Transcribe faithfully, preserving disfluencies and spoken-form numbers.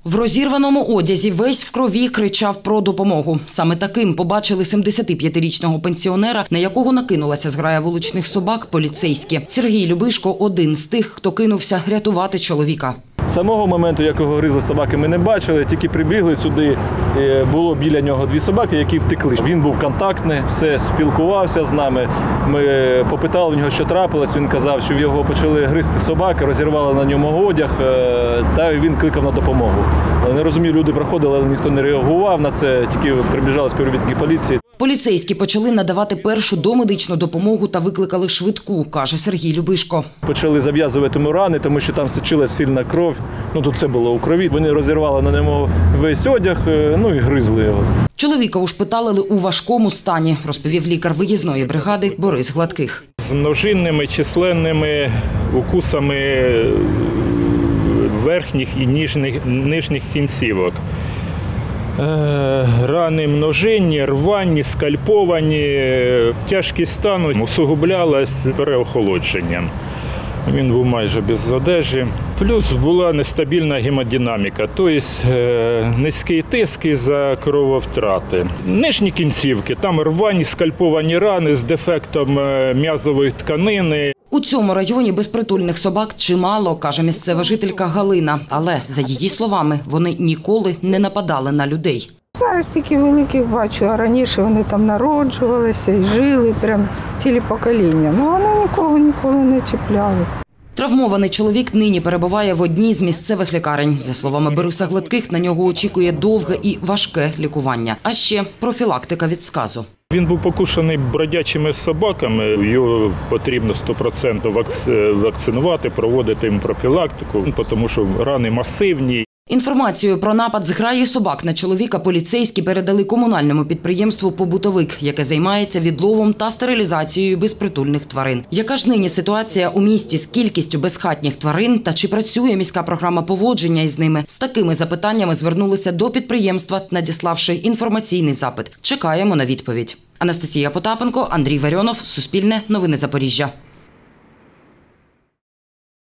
В розірваному одязі, весь в крові, кричав про допомогу. Саме таким побачили сімдесятип'ятирічного пенсіонера, на якого накинулася зграя вуличних собак, поліцейські. Сергій Любишко – один з тих, хто кинувся рятувати чоловіка. Самого моменту, як його гризли собаки, ми не бачили, тільки прибігли сюди, було біля нього дві собаки, які втекли. Він був контактний, все, спілкувався з нами. Ми попитали в нього, що трапилось, він казав, що його почали гризти собаки, розірвали на ньому одяг, та він кликав на допомогу. Не розумію, люди проходили, але ніхто не реагував на це, тільки прибіжали співробітники поліції. Поліцейські почали надавати першу домедичну допомогу та викликали швидку, каже Сергій Любишко. Почали зав'язувати йому рани, тому що там сочилась сильна кров. Ну, тут це було у крові. Вони розірвали на ньому весь одяг, ну і гризли його. Чоловіка ушпиталили у важкому стані, розповів лікар виїзної бригади Борис Гладких. З множинними численними укусами верхніх і нижніх, нижніх кінцівок. Рани множинні, рвані, скальповані, тяжкість стану усугублялась переохолодженням. Він був майже без одежі. Плюс була нестабільна гемодинаміка, тобто низький тиск із-за крововтрати. Нижні кінцівки, там рвані, скальповані рани з дефектом м'язової тканини. У цьому районі безпритульних собак чимало, каже місцева жителька Галина. Але, за її словами, вони ніколи не нападали на людей. Зараз тільки великих бачу, а раніше вони там народжувалися і жили, прям цілі покоління. Ну вони нікого ніколи не чіпляли. Травмований чоловік нині перебуває в одній з місцевих лікарень. За словами Бориса Гладких, на нього очікує довге і важке лікування. А ще профілактика від сказу. Він був покушений бродячими собаками, його потрібно сто відсотків вакцинувати, проводити їм профілактику, тому що рани масивні. Інформацію про напад зграї собак на чоловіка поліцейські передали комунальному підприємству «Побутовик», яке займається відловом та стерилізацією безпритульних тварин. Яка ж нині ситуація у місті з кількістю безхатніх тварин та чи працює міська програма поводження із ними? З такими запитаннями звернулися до підприємства, надіславши інформаційний запит. Чекаємо на відповідь. Анастасія Потапенко, Андрій Варіонов, Суспільне, Новини Запоріжжя.